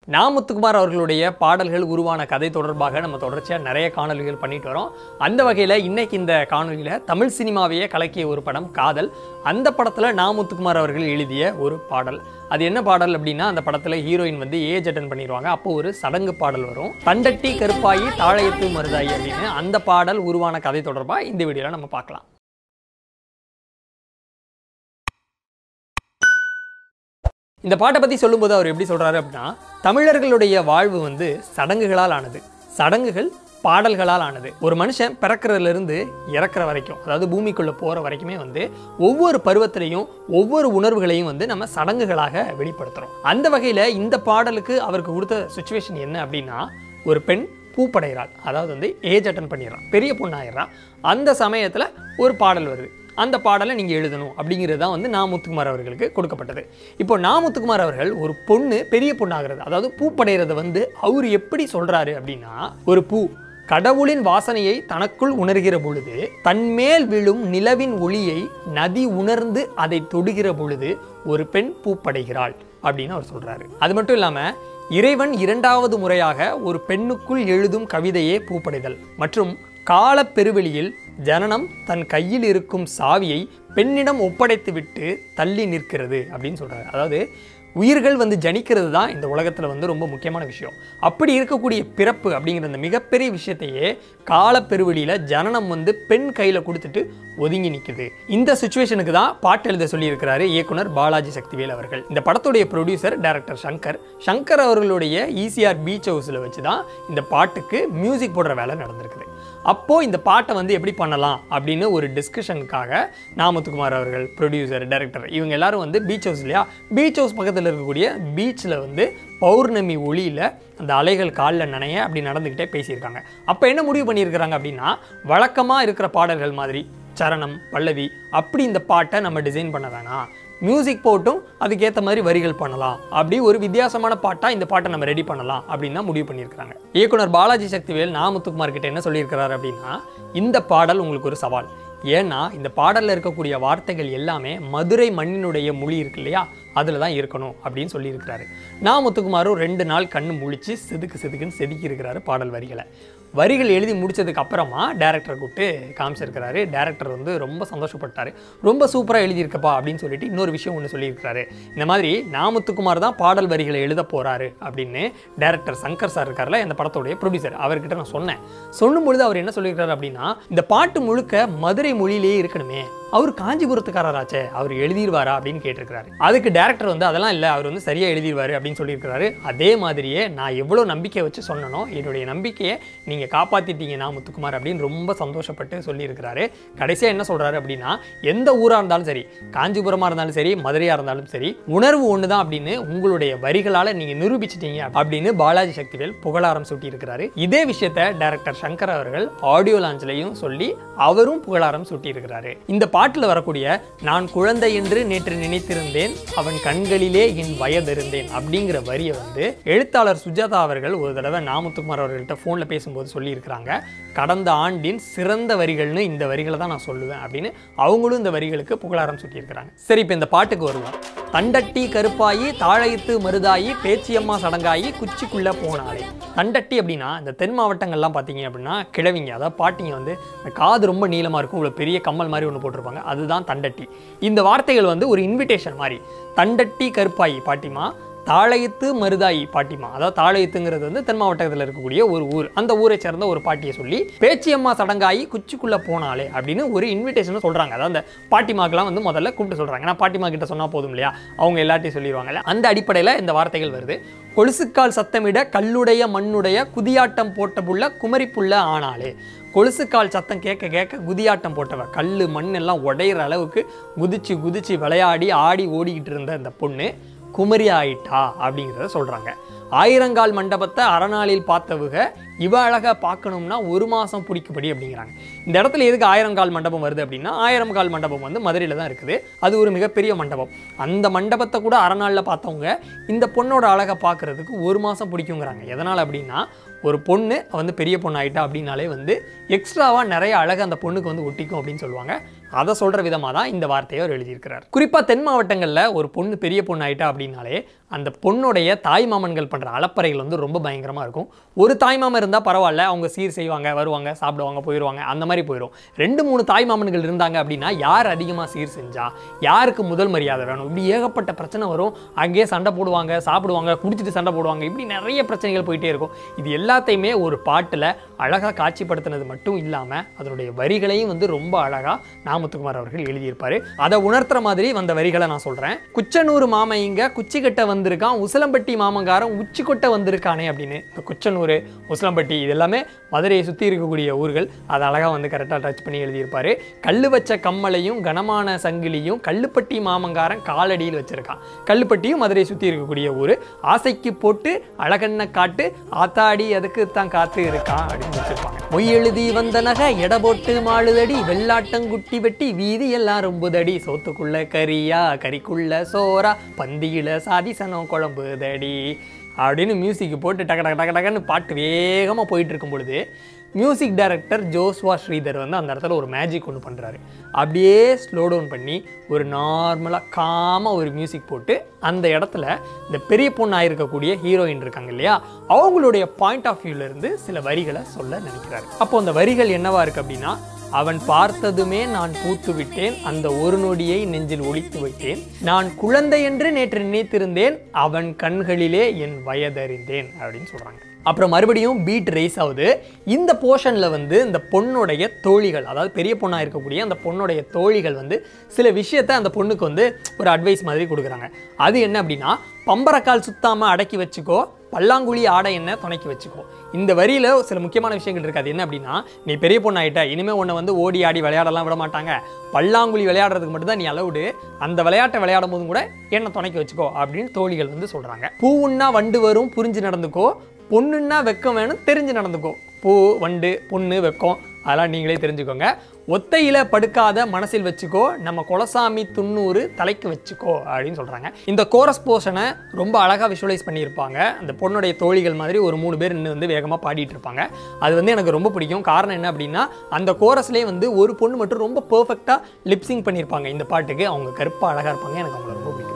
நாமுத்துக்குமார் அவர்களுடைய பாடல்கள் உருவான கதை தொடர்பாக நம்ம தொடர்ச்சியாக நிறைய காணொலிகள் பண்ணிட்டு வரோம். அந்த வகையில் இன்னைக்கு இந்த காணொலியில் தமிழ் சினிமாவையே கலக்கிய ஒரு படம் காதல். அந்த படத்தில் நாமுத்துக்குமார் அவர்கள் எழுதிய ஒரு பாடல். அது என்ன பாடல் அப்படின்னா, அந்த படத்தில் ஹீரோயின் வந்து ஏஜ் அட்டன் பண்ணிடுவாங்க. அப்போ ஒரு சடங்கு பாடல் வரும், தண்டட்டி கருப்பாயி தாழையத்து மருதாயி அப்படின்னு. அந்த பாடல் உருவான கதை தொடர்பாக இந்த வீடியோவில் நம்ம பார்க்கலாம். இந்த பாட்டை பற்றி சொல்லும்போது அவர் எப்படி சொல்கிறாரு அப்படின்னா, தமிழர்களுடைய வாழ்வு வந்து சடங்குகளால் ஆனது, சடங்குகள் பாடல்களால் ஆனது. ஒரு மனுஷன் பிறக்கிறதுலேருந்து இறக்குற வரைக்கும், அதாவது பூமிக்குள்ளே போகிற வரைக்குமே வந்து ஒவ்வொரு பருவத்திலையும் ஒவ்வொரு உணர்வுகளையும் வந்து நம்ம சடங்குகளாக வெளிப்படுத்துகிறோம். அந்த வகையில் இந்த பாடலுக்கு அவருக்கு கொடுத்த சுச்சுவேஷன் என்ன அப்படின்னா, ஒரு பெண் பூப்படைகிறாள், அதாவது வந்து ஏஜ் அட்டன் பண்ணிடுறான், பெரிய பொண்ணாயிடுறான். அந்த சமயத்தில் ஒரு பாடல் வருது, அந்த பாடலை நீங்கள் எழுதணும் அப்படிங்கிறது தான் வந்து நாமுத்துக்குமார் அவர்களுக்கு கொடுக்கப்பட்டது. இப்போ நாமுத்துக்குமார் அவர்கள் ஒரு பொண்ணு பெரிய பொண்ணாகிறது, அதாவது பூப்படைகிறத வந்து அவர் எப்படி சொல்கிறாரு அப்படின்னா, ஒரு பூ கடவுளின் வாசனையை தனக்குள் உணர்கிற பொழுது, தன்மேல் விழும் நிலவின் ஒளியை நதி உணர்ந்து அதை தொடுகிற பொழுது ஒரு பெண் பூப்படைகிறாள் அப்படின்னு அவர் சொல்கிறாரு. அது மட்டும் இல்லாமல் இறைவன் இரண்டாவது முறையாக ஒரு பெண்ணுக்குள் எழுதும் கவிதையே பூப்படைதல் மற்றும் கால பெருவெளியில் ஜனனம் தன் கையில் இருக்கும் சாவியை பெண்ணிடம் ஒப்படைத்து விட்டு தள்ளி நிற்கிறது அப்படின்னு சொல்கிறாரு. அதாவது உயிர்கள் வந்து ஜனிக்கிறது தான் இந்த உலகத்தில் வந்து ரொம்ப முக்கியமான விஷயம். அப்படி இருக்கக்கூடிய பிறப்பு அப்படிங்கிற அந்த மிகப்பெரிய விஷயத்தையே காலப்பெருவெளியில் ஜனனம் வந்து பெண் கையில் கொடுத்துட்டு ஒதுங்கி நிற்குது. இந்த சுச்சுவேஷனுக்கு தான் பாட்டு எழுத சொல்லியிருக்கிறாரு இயக்குனர் பாலாஜி சக்திவேல் அவர்கள். இந்த படத்துடைய ப்ரொடியூசர் டைரக்டர் சங்கர் அவர்களுடைய ஈசிஆர் பீச் ஹவுஸில் வச்சு தான் இந்த பாட்டுக்கு மியூசிக் போடுற வேலை நடந்திருக்குது. அப்போது இந்த பாட்டை வந்து எப்படி பண்ணலாம் அப்படின்னு ஒரு டிஸ்கஷனுக்காக நாமுத்துக்குமார் அவர்கள், ப்ரொடியூசர், டைரக்டர், இவங்க எல்லாரும் வந்து பீச் ஹவுஸ் இல்லையா, பீச் ஹவுஸ் பக்கத்தில் இருக்கக்கூடிய பீச்சில் வந்து பௌர்ணமி ஒளியில் அந்த அலைகள் காலில் நனைய அப்படி நடந்துக்கிட்டே பேசியிருக்காங்க. அப்போ என்ன முடிவு பண்ணியிருக்கிறாங்க அப்படின்னா, வழக்கமாக இருக்கிற பாடல்கள் மாதிரி சரணம், பல்லவி அப்படி இந்த பாட்டை நம்ம டிசைன் பண்ண வேணாம், மியூசிக் போட்டும் அதுக்கேற்ற மாதிரி வரிகள் பண்ணலாம், அப்படி ஒரு வித்தியாசமான பாட்டாக இந்த பாட்டை நம்ம ரெடி பண்ணலாம் அப்படின்னு தான் முடிவு பண்ணியிருக்கிறாங்க. இயக்குனர் பாலாஜி சக்திவேல் நாமுத்துக்குமார் கிட்ட என்ன சொல்லியிருக்கிறாரு அப்படின்னா, இந்த பாடல் உங்களுக்கு ஒரு சவால். ஏன்னா இந்த பாடலில் இருக்கக்கூடிய வார்த்தைகள் எல்லாமே மதுரை மண்ணினுடைய மொழி இருக்கு இல்லையா, அதில் தான் இருக்கணும் அப்படின்னு சொல்லியிருக்கிறாரு. நாமுத்துக்குமாரும் 2 நாள் கண்ணு முழிச்சு செதுக்குன்னு செதுக்கி இருக்கிறாரு பாடல் வரிகள் எழுதி முடிச்சதுக்கு அப்புறமா டேரக்டரை கூப்பிட்டு காமிச்சிருக்கிறாரு. டேரக்டர் வந்து ரொம்ப சந்தோஷப்பட்டார். ரொம்ப சூப்பராக எழுதியிருக்கப்பா அப்படின்னு சொல்லிட்டு இன்னொரு விஷயம் ஒன்று சொல்லியிருக்கிறாரு. இந்த மாதிரி நாமுத்துக்குமார் தான் பாடல் வரிகளை எழுத போகிறாரு அப்படின்னு டேரக்டர் சங்கர் சார் இருக்கார்ல, இந்த படத்தோடைய ப்ரொடியூசர், அவர்கிட்ட நான் சொல்லும் பொழுது அவர் என்ன சொல்லியிருக்காரு அப்படின்னா, இந்த பாட்டு முழுக்க மதுரை மொழியிலேயே இருக்கணுமே, அவர் காஞ்சிபுரத்துக்காரராச்சே, அவர் எழுதிடுவாரா அப்படின்னு கேட்டிருக்கிறாரு. அதுக்கு டேரக்டர் வந்து அதெல்லாம் இல்லை, அவர் வந்து சரியாக எழுதிடுவார் அப்படின்னு சொல்லியிருக்கிறாரு. அதே மாதிரியே நான் எவ்வளோ நம்பிக்கை வச்சு சொன்னனோ என்னுடைய நம்பிக்கையை நீங்கள் காப்பாற்றிட்டீங்க நாமுத்துக்குமார் அப்படின்னு ரொம்ப சந்தோஷப்பட்டு சொல்லியிருக்கிறாரு. கடைசியாக என்ன சொல்கிறாரு அப்படின்னா, எந்த ஊராக இருந்தாலும் சரி, காஞ்சிபுரமாக இருந்தாலும் சரி, மதுரையாக இருந்தாலும் சரி, உணர்வு ஒன்று தான் அப்படின்னு உங்களுடைய வரிகளால் நீங்கள் நிரூபிச்சிட்டீங்க அப்படின்னு பாலாஜி சக்திவேல் புகழாரம் சூட்டியிருக்கிறாரு. இதே விஷயத்தை டைரக்டர் சங்கர் அவர்கள் ஆடியோ லான்ச்லையும் சொல்லி அவரும் புகழாரம் சூட்டியிருக்கிறாரு. இந்த பாட்டில் வரக்கூடிய நான் குழந்தை என்று நேற்று நினைத்திருந்தேன், அவன் கண்களிலே என் வயதிருந்தேன் அப்படிங்கிற வரியை வந்து எழுத்தாளர் சுஜாதா அவர்கள் ஒரு தடவை நாமுத்துக்குமார் அவர்கள்ட்ட ஃபோனில் பேசும்போது சொல்லியிருக்கிறாங்க. கடந்த ஆண்டின் சிறந்த வரிகள்னு இந்த வரிகளை தான் நான் சொல்லுவேன் அப்படின்னு அவங்களும் இந்த வரிகளுக்கு புகழாரம் சுட்டியிருக்கிறாங்க. சரி, இப்போ இந்த பாட்டுக்கு வருவோம். தண்டட்டி கருப்பாயி தாழையத்து மருதாயி பேச்சியம்மா சடங்காயி குச்சிக்குள்ளே போனாலே. தண்டட்டி அப்படின்னா இந்த தென் மாவட்டங்கள்லாம் பார்த்தீங்க அப்படின்னா கிழவிங்க, அதாவது பாட்டிங்க வந்து காது ரொம்ப நீளமாக இருக்கும், இவ்வளோ பெரிய கம்மல் மாதிரி ஒன்று போட்டிருப்பாங்க, அதுதான் தண்டட்டி. இந்த வார்த்தைகள் வந்து ஒரு இன்விடேஷன் மாதிரி. தண்டட்டி கருப்பாயி பாட்டிமா, தாழையத்து மருதாயி பாட்டிமா, அதாவது தாழையத்துங்கிறது வந்து தென் மாவட்டத்தில் இருக்கக்கூடிய ஒரு ஊர், அந்த ஊரை சேர்ந்த ஒரு பாட்டியை சொல்லி பேச்சியம்மா சடங்காயி குச்சிக்குள்ளே போனாலே அப்படின்னு ஒரு இன்விடேஷன் சொல்கிறாங்க. அதாவது அந்த பாட்டிமாக்கெல்லாம் வந்து முதல்ல கூப்பிட்டு சொல்கிறாங்க. நான் பாட்டிமா கிட்ட சொன்னால் போதும் இல்லையா, அவங்க எல்லாத்தையும் சொல்லிடுவாங்கல்ல. அந்த அடிப்படையில் இந்த வார்த்தைகள் வருது. கொலுசுக்கால் சத்தமிட கல்லுடைய மண்ணுடைய குதியாட்டம் போட்ட புள்ள குமரி புள்ள ஆனாலே. கொலுசுக்கால் சத்தம் கேட்க கேட்க குதியாட்டம் போட்டவ, கல் மண் எல்லாம் உடையிற அளவுக்கு குதிச்சு விளையாடி ஆடி ஓடிக்கிட்டு இருந்த அந்த பொண்ணு குமரி ஆயிட்டா அப்படிங்கிறத சொல்கிறாங்க. ஆயிரங்கால் மண்டபத்தை அறநாளில் பார்த்தவுக இவ அழகாக பார்க்கணும்னா 1 மாதம் பிடிக்கும்படி அப்படிங்கிறாங்க. இந்த இடத்துல எதுக்கு 1000 கால் மண்டபம் வருது அப்படின்னா, 1000 கால் மண்டபம் வந்து மதுரையில் தான் இருக்குது. அது ஒரு மிகப்பெரிய மண்டபம். அந்த மண்டபத்தை கூட அறநாளில் பார்த்தவங்க இந்த பொண்ணோட அழகை பார்க்குறதுக்கு 1 மாதம் பிடிக்குங்கிறாங்க. எதனால் அப்படின்னா, ஒரு பொண்ணு வந்து பெரிய பொண்ணு ஆகிட்டா அப்படின்னாலே வந்து எக்ஸ்ட்ராவாக நிறைய அழகு அந்த பொண்ணுக்கு வந்து ஒட்டிக்கும் அப்படின்னு சொல்லுவாங்க. அதை சொல்கிற விதமாக தான் இந்த வார்த்தையை அவர் எழுதியிருக்கிறார். குறிப்பாக தென் மாவட்டங்களில் ஒரு பொண்ணு பெரிய பொண்ணு ஆகிட்டா அப்படின்னாலே அந்த பொண்ணுடைய தாய்மாமன்கள் பண்ணுற அலப்பறைகள் வந்து ரொம்ப பயங்கரமாக இருக்கும். ஒரு தாய்மாமன் இருந்தால் பரவாயில்ல, அவங்க சீர் செய்வாங்க, வருவாங்க, சாப்பிடுவாங்க, போயிடுவாங்க, அந்த மாதிரி போயிடும். 2-3 தாய்மாமன்கள் இருந்தாங்க அப்படின்னா யார் அதிகமாக சீர் செஞ்சா, யாருக்கு முதல் மரியாதை வேணும், இப்படி ஏகப்பட்ட பிரச்சனை வரும். அங்கேயே சண்டை போடுவாங்க, சாப்பிடுவாங்க, குடிச்சிட்டு சண்டை போடுவாங்க, இப்படி நிறைய பிரச்சனைகள் போயிட்டே இருக்கும். இது எல்லாத்தையுமே ஒரு பாட்டில் அழகாக காட்சிப்படுத்தினது மட்டும் இல்லாமல் அதனுடைய வரிகளையும் வந்து ரொம்ப அழகாக நாமத்துக்குமார் அவர்கள் எழுதியிருப்பார். அதை உணர்த்துற மாதிரி வந்த வரிகளை நான் சொல்கிறேன். குச்சனூர் மாமைங்க குச்சிக்கட்டை வந்திருக்கான், உசிலம்பட்டி மாமங்காரன் உச்சி கொட்டை வந்திருக்கானே அப்படின்னு. இந்த குச்சனூர், உசிலம்பட்டி இது எல்லாமே மதுரையை சுற்றி இருக்கக்கூடிய ஊர்கள். அதை அழகாக வந்து கரெக்டாக டச் பண்ணி எழுதியிருப்பார். கல்லு வச்ச கம்மலையும் கனமான சங்கிலியும் கல்லுப்பட்டி மாமங்காரன் காலடியில் வச்சிருக்கான். கல்லுப்பட்டியும் மதுரையை சுற்றி இருக்கக்கூடிய ஊர். ஆசைக்கு போட்டு அழகண்ண காட்டு ஆத்தாடி அதுக்கு தான் காத்து இருக்கான் அப்படின்னு வச்சிருப்பாங்க. மொய் எழுதி வந்த நகை எடை போட்டு மாளுதடி, வெள்ளாட்டங்குட்டி வெட்டி வீதி எல்லாம் ரொம்புதடி, சோத்துக்குள்ள கரியா கறிக்குள்ள சோறா பந்தியில சாதிசனம் குழம்புதடி அப்படின்னு மியூசிக் போட்டு டக டக டக டகன்னு பாட்டு வேகமாக போயிட்டு இருக்கும் பொழுது மியூசிக் டைரக்டர் ஜோஸ்வா ஸ்ரீதர் வந்து அந்த இடத்துல ஒரு மேஜிக் ஒன்று பண்ணுறாரு. அப்படியே ஸ்லோ டவுன் பண்ணி ஒரு நார்மலாக காமாக ஒரு மியூசிக் போட்டு அந்த இடத்துல இந்த பெரிய பொண்ணாக இருக்கக்கூடிய ஹீரோயின் இருக்காங்க இல்லையா, அவங்களுடைய பாயிண்ட் ஆஃப் வியூலேருந்து சில வரிகளை சொல்ல நினைக்கிறாரு. அப்போ அந்த வரிகள் என்னவா இருக்குது அப்படின்னா, அவன் பார்த்ததுமே நான் பூத்து விட்டேன், அந்த ஒரு நொடியை நெஞ்சில் ஒளித்து வைத்தேன், நான் குழந்தை என்று நேற்று நினைத்திருந்தேன், அவன் கண்களிலே என் வயதறிந்தேன் அப்படின்னு சொல்கிறாங்க. அப்புறம் மறுபடியும் பீட் ரைஸ் ஆகுது. இந்த போர்ஷனில் வந்து இந்த பொண்ணுடைய தோழிகள், அதாவது பெரிய பொண்ணாக இருக்கக்கூடிய அந்த பொண்ணுடைய தோழிகள் வந்து சில விஷயத்தை அந்த பொண்ணுக்கு வந்து ஒரு அட்வைஸ் மாதிரி கொடுக்குறாங்க. அது என்ன அப்படின்னா, பம்பரக்கால் சுத்தாமல் அடக்கி வச்சுக்கோ, பல்லாங்குழி ஆடை என்ன துணைக்கி வச்சுக்கோ. இந்த வரியில் சில முக்கியமான விஷயங்கள் இருக்குது. அது என்ன அப்படின்னா, நீ பெரிய பொண்ணாயிட்ட, இனிமேல் உன்னை வந்து ஓடி ஆடி விளையாடலாம் விட மாட்டாங்க, பல்லாங்குழி விளையாடுறதுக்கு மட்டும்தான் நீ அலவுடு, அந்த விளையாட்டை விளையாடும் போதும் கூட என்ன துணைக்கி வச்சுக்கோ அப்படின்னு தோழிகள் வந்து சொல்கிறாங்க. பூவுன்னா வண்டு வரும் புரிஞ்சு நடந்துக்கோ, பொண்ணுன்னா வெக்கம் வேணும் தெரிஞ்சு நடந்துக்கோ. பூ, வண்டு, பொண்ணு, வெக்கம் அதெல்லாம் நீங்களே தெரிஞ்சுக்கோங்க. ஒத்தையில் படுக்காத மனசில் வச்சுக்கோ, நம்ம குலசாமி 90 தலைக்கு வச்சுக்கோ அப்படின்னு சொல்கிறாங்க. இந்த கோரஸ் போர்ஷனை ரொம்ப அழகாக விஷுவலைஸ் பண்ணியிருப்பாங்க. அந்த பொண்ணுடைய தோழிகள் மாதிரி ஒரு 3 பேர் இன்னும் வந்து வேகமாக பாடிட்டு இருப்பாங்க. அது வந்து எனக்கு ரொம்ப பிடிக்கும். காரணம் என்ன அப்படின்னா, அந்த கோரஸ்லேயே வந்து ஒரு பொண்ணு மட்டும் ரொம்ப பர்ஃபெக்டாக லிப்சிங் பண்ணியிருப்பாங்க இந்த பாட்டுக்கு. அவங்க கருப்பாக அழகாக இருப்பாங்க, எனக்கு அவங்களை ரொம்ப பிடிக்கும்.